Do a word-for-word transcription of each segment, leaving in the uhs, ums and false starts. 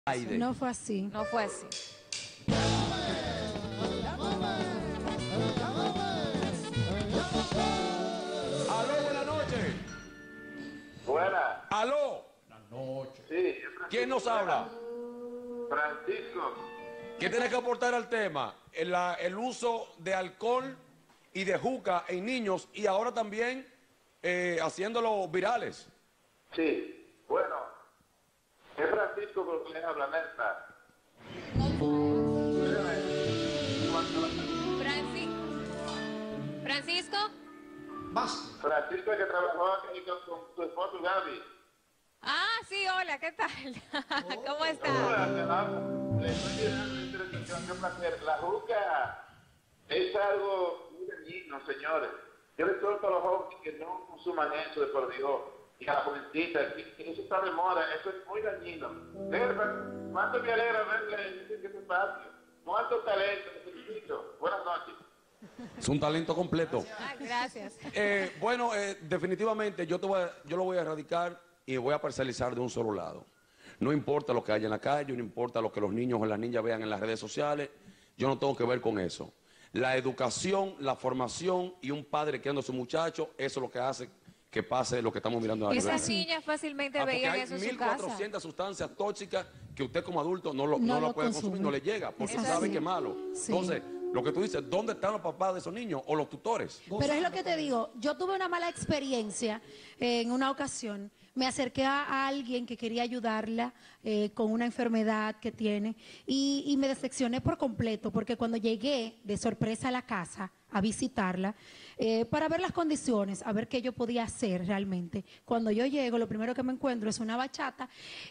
Aide. No fue así. No fue así. Aló, buenas noches. Buenas. Aló. Buenas noches. Sí. ¿Quién nos habla? Francisco. ¿Qué tiene que aportar al tema? El, la- el uso de alcohol y de juca en niños y ahora también eh, haciéndolo virales. Sí. Bueno. Es Francisco con quien habla, Nesta. Franci- Francisco. Francisco que trabajó aquí con, con tu esposo Gaby. Ah, sí, hola, ¿qué tal? ¿Cómo estás? Hola, le estoy llenando de interesación, qué placer. La juca es algo muy dañino, señores. Yo les exhorto a los jóvenes que no consuman eso de por Dios. Y a la jovencita, que eso está de moda, eso es muy dañino. Verba, ¿cuánto me alegra verle en este espacio? ¿Cuánto talento? Les felicito. Buenas noches. Es un talento completo. Ah, gracias. Eh, bueno, eh, definitivamente yo, te voy a- yo lo voy a erradicar y voy a parcializar de un solo lado. No importa lo que haya en la calle, no importa lo que los niños o las niñas vean en las redes sociales, yo no tengo que ver con eso. La educación, la formación y un padre criando a su muchacho, eso es lo que hace que pase lo que estamos mirando en la Esas redes. niñas fácilmente Ah, porque veían hay eso en su mil casa. cuatrocientas sustancias tóxicas que usted como adulto no lo, No no lo lo puede consume. consumir, no le llega, porque Es sabe así. que es malo. Sí. Entonces, lo que tú dices, ¿dónde están los papás de esos niños o los tutores? Pero es lo que te digo, yo tuve una mala experiencia eh, en una ocasión. Me acerqué a, a alguien que quería ayudarla eh, con una enfermedad que tiene y, y me decepcioné por completo porque cuando llegué de sorpresa a la casa a visitarla eh, para ver las condiciones, a ver qué yo podía hacer realmente. Cuando yo llego, lo primero que me encuentro es una bachata.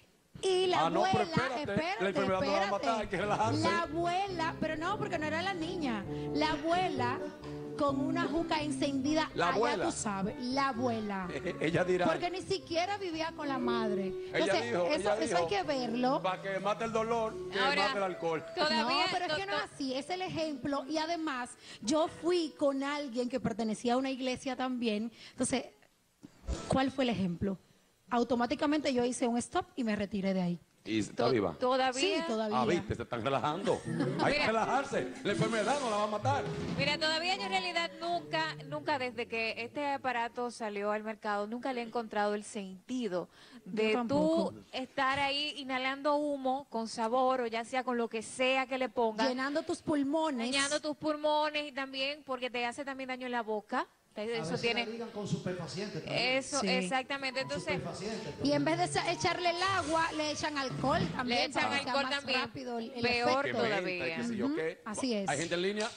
Y la Ah, no, pero abuela, espérate, espérate, la enfermedad no la va a matar, hay que relajarse. La abuela, pero no, porque no era la niña. La abuela con una juca encendida, La allá abuela. tú sabes, la abuela. Ella dirá, Porque ni siquiera vivía con la madre. ella Entonces, dijo, eso, ella eso dijo, hay que verlo. para que mate el dolor, que Ahora, mate el alcohol. Todavía, No, pero es que no es así, es el ejemplo. Y además, yo fui con alguien que pertenecía a una iglesia también. Entonces, ¿cuál fue el ejemplo? Automáticamente yo hice un stop y me retiré de ahí. ¿Y está to- viva? Todavía. Sí, todavía. Ah, viste, se están relajando. Hay que Mira. relajarse. La enfermedad no la va a matar. Mira, todavía yo en realidad nunca, nunca desde que este aparato salió al mercado, nunca le he encontrado el sentido de Yo tampoco. tú estar ahí inhalando humo con sabor o ya sea con lo que sea que le pongas, Llenando tus pulmones. dañando tus pulmones y también porque te hace también daño en la boca. A Eso veces tiene. la ligan con superfacientes también. Eso, Sí. exactamente. Con Entonces, superfacientes Y en también. vez de echa- echarle el agua, le echan alcohol también. Le echan para que sea alcohol más también. rápido el- el Peor Que efecto. menta y todavía. qué sé yo qué. Así es. ¿Hay gente en línea?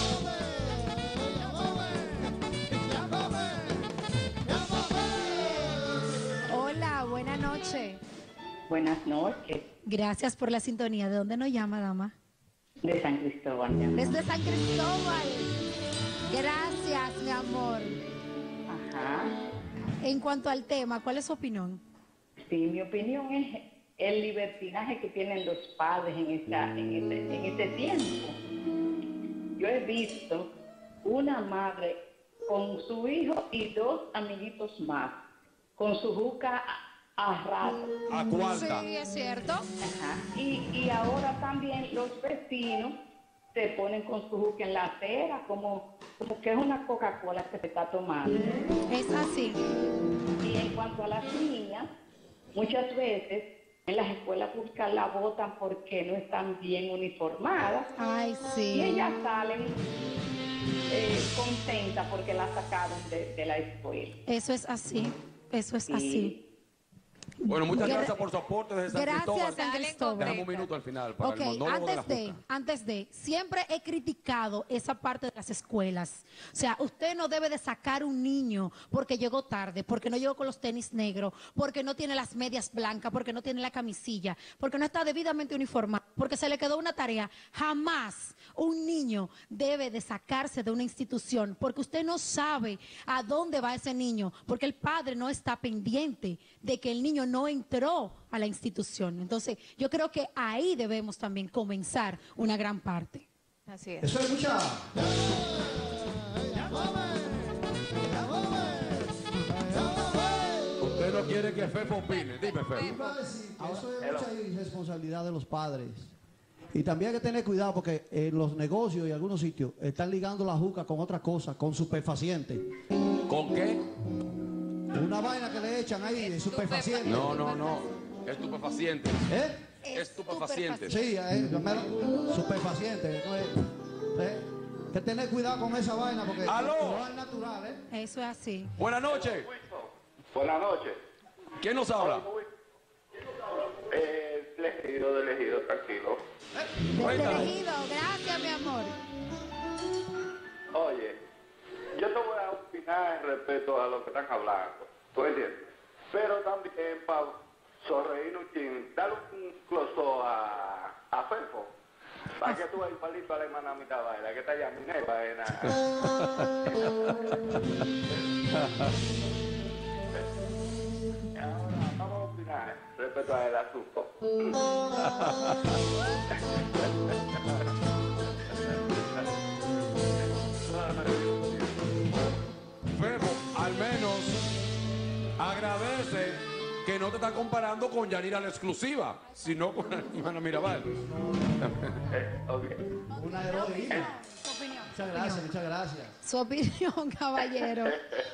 Hola, buena noche. Buenas noches, Gracias por la sintonía. ¿De dónde nos llama, dama? de San Cristóbal. mi amor. Desde San Cristóbal. Gracias, mi amor. Ajá. En cuanto al tema, ¿cuál es su opinión? Sí, mi opinión es el libertinaje que tienen los padres en, esta, en, este, en este tiempo. Yo he visto una madre con su hijo y dos amiguitos más, con su juca a, a rato. ¿A cuánta? Sí, es cierto. Ajá. Y, y ahora también los vecinos se ponen con su juca en la acera, como, como que es una Coca-Cola que se está tomando. Es así. Y en cuanto a las niñas, muchas veces en las escuelas públicas la votan porque no están bien uniformadas Ay, y sí. ellas salen eh, contentas porque la sacaron de, de la escuela. Eso es así. Eso es Sí. así. Bueno, muchas Gra- gracias por su aporte desde San Gracias, Cristóbal. San Dale, Cristóbal. Déjame un minuto al final para Ok, el monólogo de la antes de, juca. antes de, siempre he criticado esa parte de las escuelas. O sea, usted no debe de sacar un niño porque llegó tarde, porque no llegó con los tenis negros, porque no tiene las medias blancas, porque no tiene la camisilla, porque no está debidamente uniformado, porque se le quedó una tarea. Jamás un niño debe de sacarse de una institución porque usted no sabe a dónde va ese niño, porque el padre no está pendiente de que el niño no entró a la institución. Entonces, yo creo que ahí debemos también comenzar una gran parte. así es. Eso es mucha. Usted no quiere quiere que Fefo opine. Dime, Fefo. Iba a decir que eso es mucha irresponsabilidad de los padres. Y también hay que tener cuidado porque en los negocios y algunos sitios están ligando la juca con otra cosa, con superfacientes. ¿Con qué? Una vaina que le echan ahí de superfacientes. No, no, no. Estupefacientes. ¿Eh? Estupefacientes. Sí, eh, superfacientes. Entonces, eh, hay que tener cuidado con esa vaina porque ¡Aló! no es natural, ¿eh? Eso es así. Buenas noches. Buenas noches. ¿Quién nos habla? Eh, elegido, de elegido, tranquilo. Desde Cuéntame. elegido, gracias, mi amor. Oye, yo te voy a opinar respecto a lo que están hablando. ¿Tú entiendes? Pero también, para sonreír un chin, dale un close a, a Fefo. Para que tú veas igualito a la hermana mitad baila, que está allá mi vaina. Ahora vamos a opinar respecto al asunto. Fefo, al menos agradece que no te está comparando con Yanira la exclusiva, sino con la hermana Mirabal. Eh, okay. Una heroína. Su opinión. Muchas gracias, muchas gracias. Su opinión, caballero.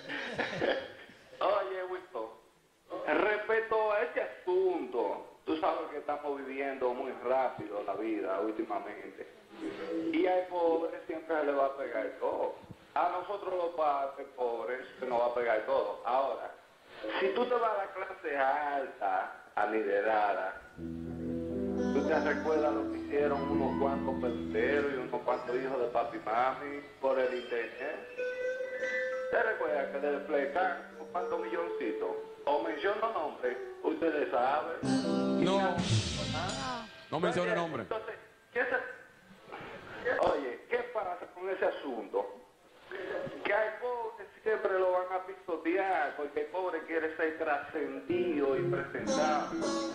Oye, Winston, respecto a este asunto, tú sabes que estamos viviendo muy rápido la vida últimamente. Y al pobre siempre se le va a pegar todo. A nosotros los padres pobres se nos va a pegar todo. Ahora, si tú te vas a la clase alta, adinerada, tú te recuerdas lo que hicieron unos cuantos peluteros y unos cuantos hijos de papi y mami por el internet. ¿Te recuerdas que le desplegan unos cuantos milloncitos? O menciono nombres, ustedes saben. No, no mencione Oye, nombre. Entonces, ¿qué se... Oye, ¿qué pasa con ese asunto? Que al pobre siempre lo van a pisotear porque el pobre quiere ser trascendido y presentado.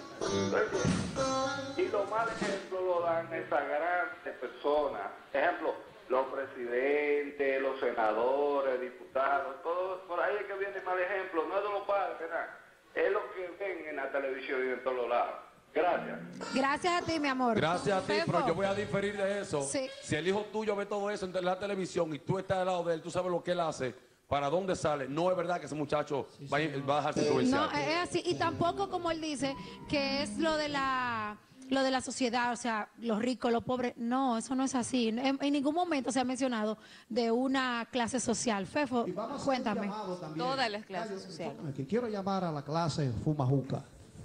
Oye, y los malos ejemplos lo dan esas grandes personas. Ejemplo, los presidentes, los senadores, diputados, todos, por ahí es que viene mal ejemplo. No es de los padres, ¿verdad? Es lo que ven en la televisión y en todos los lados. Gracias. Gracias a ti, mi amor. Gracias a ti, Fefo. pero yo voy a diferir de eso. Sí. Si el hijo tuyo ve todo eso en la televisión y tú estás al lado de él, tú sabes lo que él hace, para dónde sale. No es verdad que ese muchacho va, a, va a dejarse influenciar. No, es así. Y tampoco, como él dice, que es lo de la lo de la sociedad, o sea, los ricos, los pobres. No, eso no es así. En, en ningún momento se ha mencionado de una clase social. Fefo, Y vamos a hacer un cuéntame. llamado también. Todas las clases Ay, sociales. Que quiero llamar a la clase fumajuca.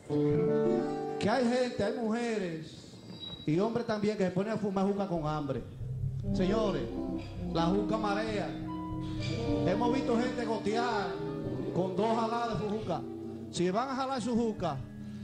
Que hay gente, hay mujeres y hombres también que se ponen a fumar juca con hambre. Señores, la juca marea. Hemos visto gente gotear con dos jaladas de su juca. Si van a jalar su juca,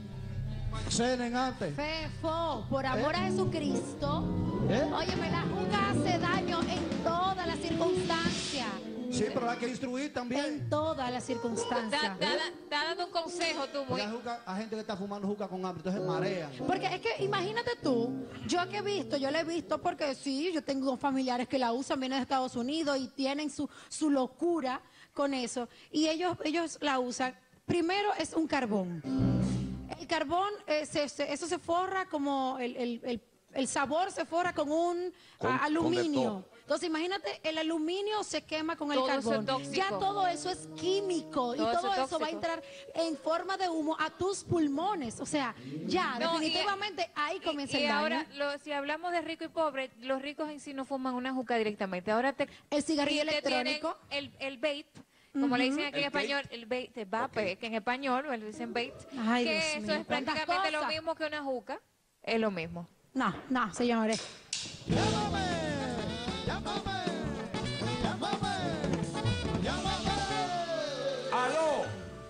cenen antes. Fefo, por amor a Jesucristo, ¿Eh? óyeme, la juca hace daño en todas las circunstancias. Sí, pero hay que instruir también. En todas las circunstancias. Está está dando un consejo tú, muy... Porque hay, juca- hay gente que está fumando juca con hambre, entonces marean. Porque es que imagínate tú, yo que he visto, yo la he visto porque sí, yo tengo familiares que la usan, vienen de Estados Unidos y tienen su, su locura con eso. Y ellos, ellos la usan. Primero es un carbón. El carbón, eh, se- se- eso se forra como el, el- el- el sabor se forra con un Con- a- con de aluminio. todo. Entonces imagínate, el aluminio se quema con el Todo eso carbón. es tóxico. Ya todo eso es químico y Todo eso todo es eso va a tóxico. entrar en forma de humo a tus pulmones. O sea, ya, No, y- definitivamente ahí comienza y, y el daño. ahora, lo- si hablamos de rico y pobre, los ricos en sí no fuman una juca directamente. Ahora te, El cigarrillo y te tienen electrónico. el, el vape, como le dicen aquí en ¿El qué? español, el vape, vape, que en español le dicen vape, Ay, que Dios eso mío, es cuántas prácticamente lo cosas. mismo que una juca, es lo mismo. No, no, señores. ¡Llámame! ¡Llámame! ¡Llámame! ¡Llámame! ¡Aló!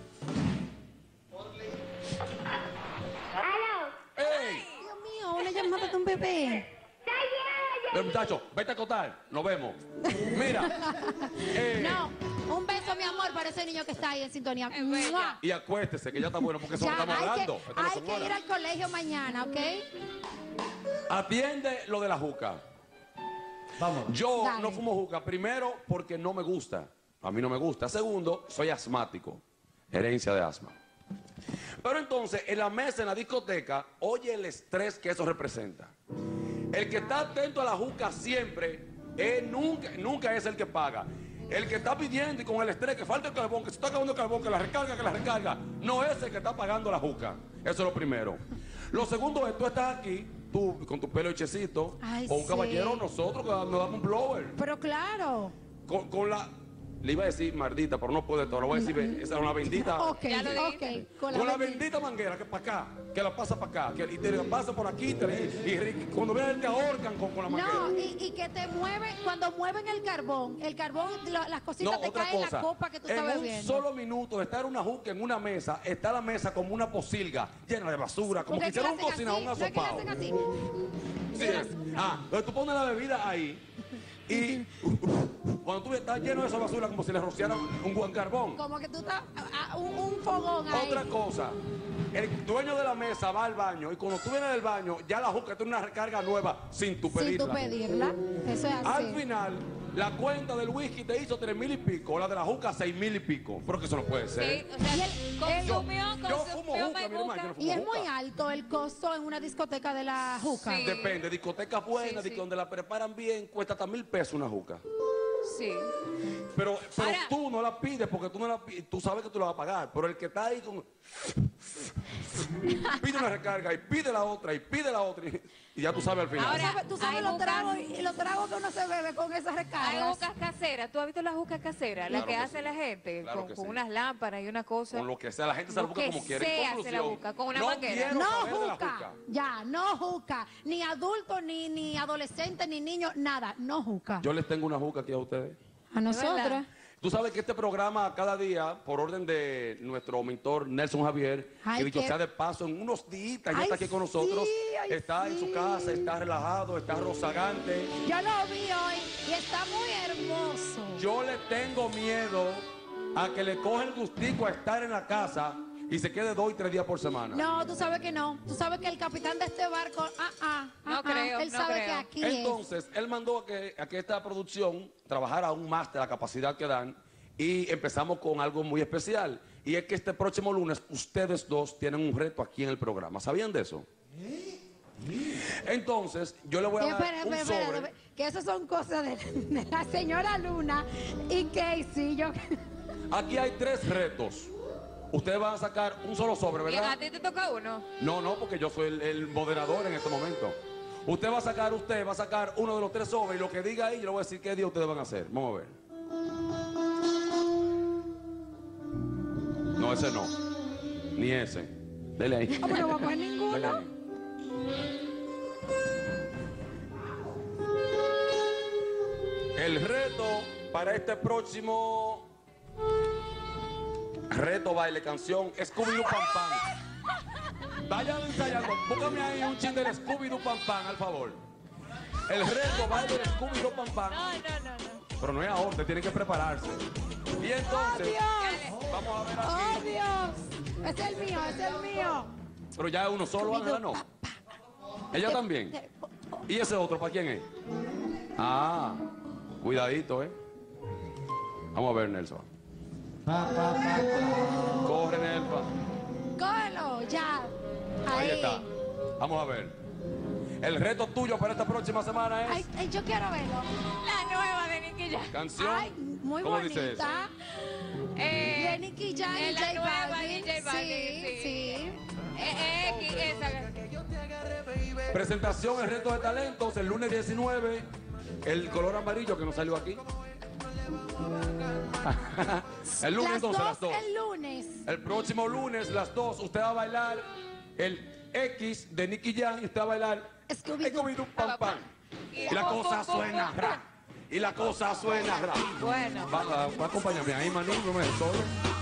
¡Aló! ¡Ey! Dios mío, una llamada de un bebé. Eh, muchacho, vete a acotar. Nos vemos. Mira. eh, No, un beso, mi amor, para ese niño que está ahí en sintonía. Es bella. ¡Mua! Y acuéstese, que ya está bueno, porque eso Ya, lo estamos hay que, hablando. Esto no hay son que ir horas. al colegio mañana, ¿ok? Atiende lo de la juca. Vamos. Yo Dale. no fumo juca, primero porque no me gusta. A mí no me gusta. Segundo, soy asmático. Herencia de asma. Pero entonces, en la mesa, en la discoteca, oye el estrés que eso representa. El que está atento a la juca siempre, eh, nunca, nunca es el que paga. El que está pidiendo y con el estrés, que falta el carbón, que se está acabando el carbón, que la recarga, que la recarga, no es el que está pagando la juca. Eso es lo primero. Lo segundo es, tú estás aquí, tú con tu pelo hechecito, Ay, con un sí. caballero, nosotros que nos damos un blower. Pero claro. Con, con la... Le iba a decir mardita, pero no puede todo. Lo voy a decir, esa es una bendita... Ok, Ya lo ok. dijiste. Con Con la bendita. bendita manguera que para acá, que la pasa para acá, que y te la pasa por aquí, te, y, y cuando vienen te ahorcan con, con la manguera. No, y, y que te mueven, cuando mueven el carbón, el carbón, lo- las cositas No, te otra caen en la cosa. copa que tú En estás un bebiendo. solo minuto de estar una juca en una mesa, está la mesa como una posilga llena de basura, como Porque que es que hicieron un la hacen cocinado, así, un no es que la asopado. hacen así. Sí es. Ah, entonces tú pones la bebida ahí y cuando tú estás lleno de esa basura como si le rociaran un buen carbón. Como que tú estás a, a un, un fogón ahí. Otra cosa, el dueño de la mesa va al baño y cuando tú vienes del baño, ya la juca tiene una recarga nueva sin tu Sin pedirla. tú pedirla. Eso es así. Al final, la cuenta del whisky te hizo tres mil y pico, la de la juca seis mil y pico. Pero que eso no puede ser. Sí, o sea, Y el- Yo, consumió, yo fumo consumió juca, mi hermano, yo no juca. fumo Y es juca. muy alto el costo en una discoteca de la juca. Sí. Depende, discotecas buenas, Sí, de sí. que donde la preparan bien, cuesta hasta mil pesos una juca. Sí. Pero, pero Ahora- tú no la pides porque tú no la pi- tú sabes que tú la vas a pagar. Pero el que está ahí con pide una recarga y pide la otra y pide la otra y, y ya tú sabes al final. Tú Ahora- sabes, tú sabes hay los jucas- tragos y los tragos que uno se bebe con esas Hay recargas. jucas caseras. ¿Tú has visto las jucas caseras? Las Claro que, que hace sí. la gente Claro con, que con sí. unas lámparas y una cosa. Con lo que sea, la gente se la Lo busca que como quiere. sea En se la conclusión, busca, con una no manguera. quiero No saber de la juca, ya, no juca, ni adulto, ni, ni adolescente, ni niño, nada, no juca. Yo les tengo una juca aquí a ustedes. A nosotros. verdad. Tú sabes que este programa cada día, por orden de nuestro mentor Nelson Javier, Ay, que dicho qué- sea de paso, en unos días ya Ay, está aquí con nosotros, sí, ay, está en su sí. casa, está relajado, está rozagante. Yo lo vi hoy y está muy hermoso. Yo le tengo miedo a que le coge el gustico a estar en la casa y se quede dos y tres días por semana. No, tú sabes que no. Tú sabes que el capitán de este barco, ah, ah, No ah, ah, creo, él no sabe creo. que aquí Entonces, él mandó a que, a que esta producción trabajara aún más de la capacidad que dan y empezamos con algo muy especial. Y es que este próximo lunes ustedes dos tienen un reto aquí en el programa. ¿Sabían de eso? Entonces, yo le voy a es. dar Espera, un espera, espera, sobre. que esas son cosas de, de la señora Luna y Casey. Yo, Aquí hay tres retos. Ustedes van a sacar un solo sobre, ¿Y ¿verdad? a ti te toca uno? No, no, porque yo soy el, el moderador en este momento. Usted va a sacar, usted va a sacar uno de los tres sobres y lo que diga ahí, yo le voy a decir qué día ustedes van a hacer. Vamos a ver. No, ese no. Ni ese. Dele ahí. Ah, pero no va a coger Dele ninguno. ahí. El reto para este próximo reto baile canción Scooby-Doo Pam Pam. Vayan ensayando, búscame ahí un chin del Scooby-Doo Pam Pam, al favor. El reto baile Scooby-Doo Pam Pam. No, no, no, no. Pero no es ahora, usted tiene que prepararse. Y entonces, ¡Oh, Dios! vamos a ver ¡Oh, aquí. Dios! Es el mío, es el mío. Pero ya es uno solo, Ángela, no. Ella también. ¿Y ese otro para quién es? Ah, cuidadito, ¿eh? Vamos a ver, Nelson. Pa, pa, pa, pa. Corre, Nelson. Cógelo, ya. Ahí Ahí. está. Vamos a ver. El reto tuyo para esta próxima semana es Ay, ay, yo quiero verlo. La nueva de Nicky Jam. canción. Ay, muy ¿Cómo dice eso? bonita. Eh, De Nicky Jam y es la J nueva Balvin. de J Balvin, Sí, sí. sí. eh, eh, X, esa. Presentación, el reto de talentos, el lunes diecinueve. El color amarillo que nos salió aquí. El lunes Las entonces, dos, las dos. el lunes. El próximo lunes, las dos, usted va a bailar el X de Nicky Jam y usted va a bailar Scooby-Doo. Scooby-Doo Pam Pam. Y Y la pum, cosa pum, pum, suena pum. ra. Y la cosa suena ra. Bueno. Va, va, va a acompañarme ahí, maní, no me solo.